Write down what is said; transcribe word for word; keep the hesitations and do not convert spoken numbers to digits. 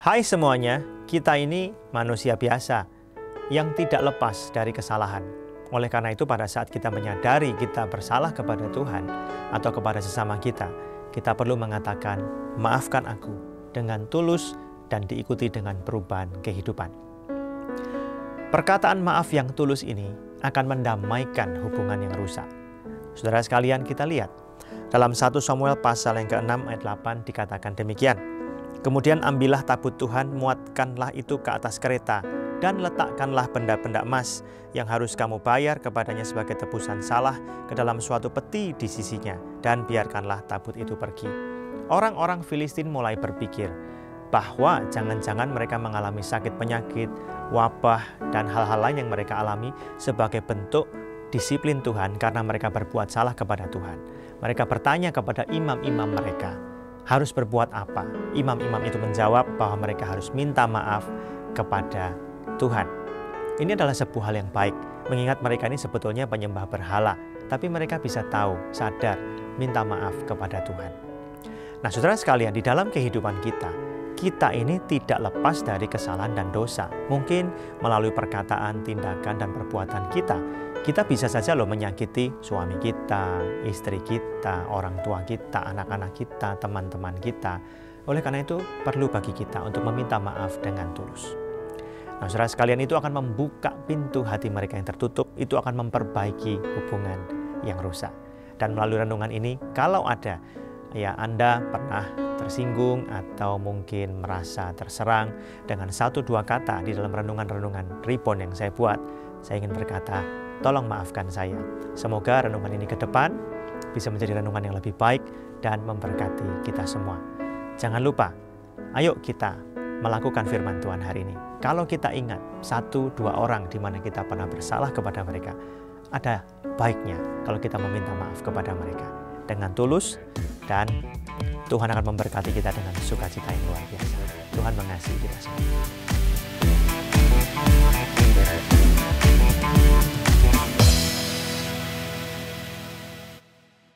Hai semuanya, kita ini manusia biasa yang tidak lepas dari kesalahan. Oleh karena itu pada saat kita menyadari kita bersalah kepada Tuhan atau kepada sesama kita, kita perlu mengatakan, maafkan aku dengan tulus dan diikuti dengan perubahan kehidupan. Perkataan maaf yang tulus ini akan mendamaikan hubungan yang rusak. Saudara sekalian, kita lihat dalam satu Samuel pasal yang keenam ayat delapan dikatakan demikian. Kemudian ambillah tabut Tuhan, muatkanlah itu ke atas kereta, dan letakkanlah benda-benda emas yang harus kamu bayar kepadanya sebagai tebusan salah ke dalam suatu peti di sisinya, dan biarkanlah tabut itu pergi. Orang-orang Filistin mulai berpikir bahwa jangan-jangan mereka mengalami sakit penyakit, wabah, dan hal-hal lain yang mereka alami sebagai bentuk disiplin Tuhan karena mereka berbuat salah kepada Tuhan. Mereka bertanya kepada imam-imam mereka, harus berbuat apa? Imam-imam itu menjawab bahwa mereka harus minta maaf kepada Tuhan. Ini adalah sebuah hal yang baik, mengingat mereka ini sebetulnya penyembah berhala, tapi mereka bisa tahu, sadar, minta maaf kepada Tuhan. Nah, saudara sekalian, di dalam kehidupan kita, kita ini tidak lepas dari kesalahan dan dosa. Mungkin melalui perkataan, tindakan, dan perbuatan kita, kita bisa saja loh menyakiti suami kita, istri kita, orang tua kita, anak-anak kita, teman-teman kita. Oleh karena itu, perlu bagi kita untuk meminta maaf dengan tulus. Nah, saudara sekalian, itu akan membuka pintu hati mereka yang tertutup, itu akan memperbaiki hubungan yang rusak. Dan melalui renungan ini, kalau ada ya Anda pernah tersinggung atau mungkin merasa terserang dengan satu dua kata di dalam renungan-renungan Reborn yang saya buat, saya ingin berkata, tolong maafkan saya. Semoga renungan ini ke depan bisa menjadi renungan yang lebih baik dan memberkati kita semua. Jangan lupa, ayo kita melakukan firman Tuhan hari ini. Kalau kita ingat satu dua orang di mana kita pernah bersalah kepada mereka, ada baiknya kalau kita meminta maaf kepada mereka dengan tulus, dan Tuhan akan memberkati kita dengan sukacita yang luar biasa. Tuhan mengasihi kita semua.